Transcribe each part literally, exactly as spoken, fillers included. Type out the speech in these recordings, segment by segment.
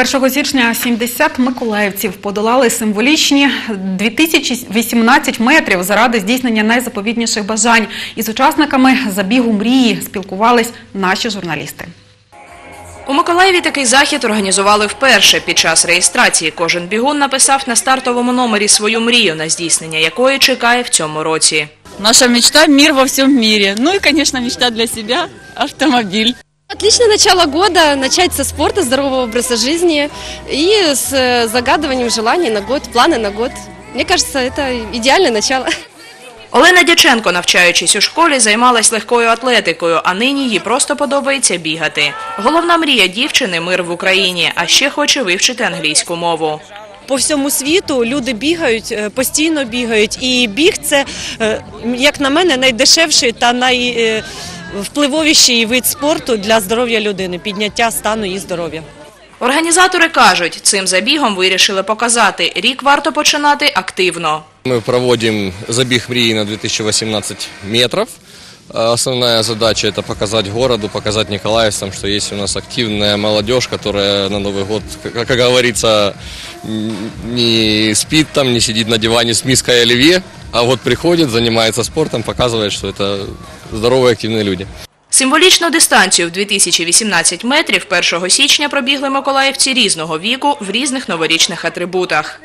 першого січня сімдесят миколаївців подолали символічні дві тисячі вісімнадцять метрів заради здійснення найзаповітніших бажань. Із учасниками забігу мрії спілкувались наші журналісти. У Миколаєві такий захід організували вперше. Під час реєстрації кожен бігун написав на стартовому номері свою мрію, на здійснення якої чекає в цьому році. Наша мечта – мир во всем мире. Ну и, конечно, мечта для себя – автомобиль. Отличное начало года, начать со спорта, здорового образа жизни и с загадыванием желаний на год, планы на год. Мне кажется, это идеальное начало. Олена Дяченко, навчаючись у школі, займалась легкою атлетикою, а нині їй просто подобається бігати. Головна мрія дівчини – мир в Україні, а ще хоче вивчити англійську мову. По всьому світу люди бігають, постійно бігають, і біг – це, як на мене, найдешевший та найвпливовіший вид спорту для здоров'я людини, підняття стану її здоров'я. Організатори кажуть, цим забігом вирішили показати – рік варто починати активно. Мы проводим забег мрии на две тысячи восемнадцать метров. Основная задача – это показать городу, показать николаевцам, что есть у нас активная молодежь, которая на Новый год, как говорится, не спит там, не сидит на диване с миской оливье, а вот приходит, занимается спортом, показывает, что это здоровые, активные люди. Символічну дистанцію в дві тисячі вісімнадцять метрів першого січня пробігли миколаївці різного віку в різних новорічних атрибутах.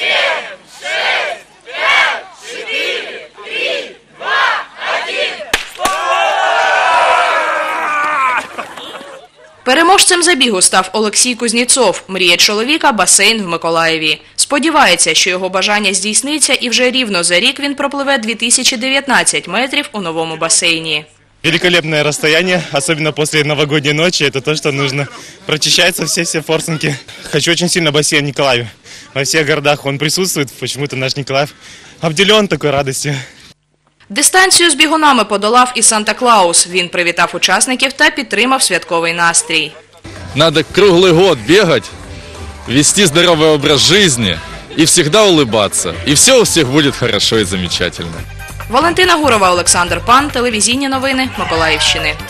Переможцем забігу став Олексій Кузнєцов. Мріє чоловіка – басейн в Миколаєві. Сподівається, що його бажання здійсниться і вже рівно за рік він пропливе дві тисячі дев'ятнадцять метрів у новому басейні. Великолепное расстояние, особенно после новогодней ночи, это то, что нужно. Прочищаются все-все форсунки. Хочу очень сильно бассейн в Николаеве. Во всех городах он присутствует, почему-то наш Николаев обделен такой радостью. Дистанцію з бігунами подолав і Санта-Клаус. Він привітав учасників та підтримав святковий настрій. Надо круглый год бегать, вести здоровый образ жизни и всегда улыбаться. И все у всех будет хорошо и замечательно. Валентина Гурова, Олександр Пан, телевізійні новини Миколаївщини.